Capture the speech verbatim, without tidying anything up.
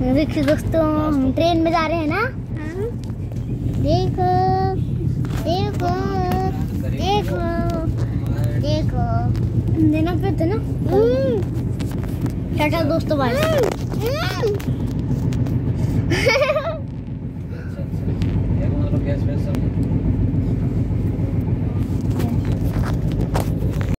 देखिए दोस्तों, हम ट्रेन में जा रहे हैं ना। देखो देखो देखो देखो, देना करते ना। टाटा दोस्तों, बाय। गैस